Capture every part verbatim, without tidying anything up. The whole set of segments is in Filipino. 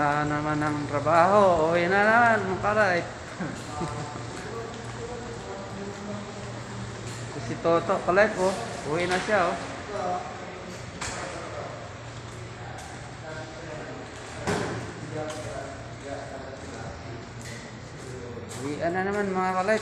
Wala naman ng trabaho. Uwi na naman, mga kalay. Si Toto, kalay po. Uwi na siya, oh. Uwian na naman, mga kalay.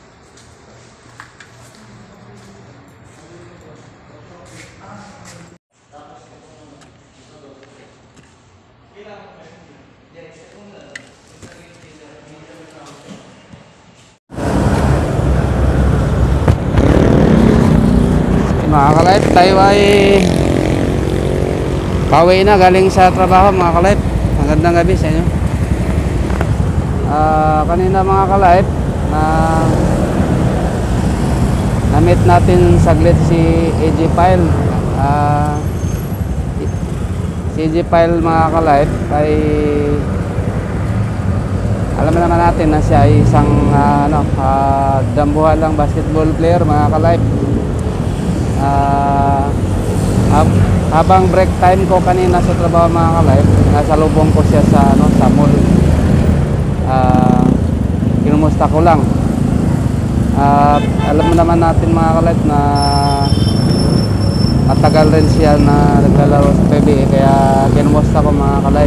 Mga kalait, tayo ay pauwi na galing sa trabaho, mga kalait. Magandang gabi sa inyo. uh, Kanina, mga kalait, na na-meet natin saglit si A J Pyle. uh, Si A J Pyle, mga kalait, ay alam naman natin na siya ay isang uh, ano, uh, dambuhan lang basketball player, mga kalait. Uh, hab habang break time ko kanina sa trabaho, mga kalay, nasa lubong ko siya sa ano, sa mall. Uh, kinumusta ko lang. Uh, alam mo naman natin, mga kalay, na matagal rin siya na naglalaro sa P B A, kaya kinumusta ko, mga kalay.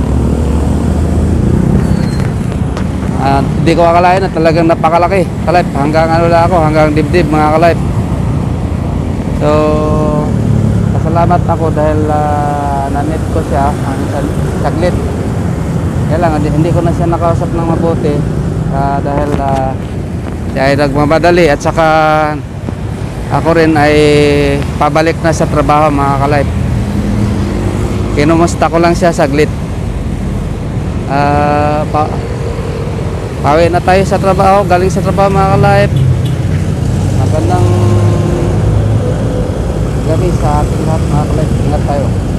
Uh, hindi ko akalain na talagang napakalaki, kalay. Hanggang ano lang ako, hanggang dibdib, mga kalay. So, pasalamat ako dahil uh, na-meet ko siya ang saglit. Kaya lang, hindi ko na siya nakausap ng mabuti uh, dahil uh, siya ay nagmamadali at saka ako rin ay pabalik na sa trabaho, mga kalay. Kinumusta ko lang siya saglit. Uh, pa Pawi na tayo sa trabaho, galing sa trabaho, mga kalay. Magandang gabi sa ating lahat, mga kalay. Ingat tayo.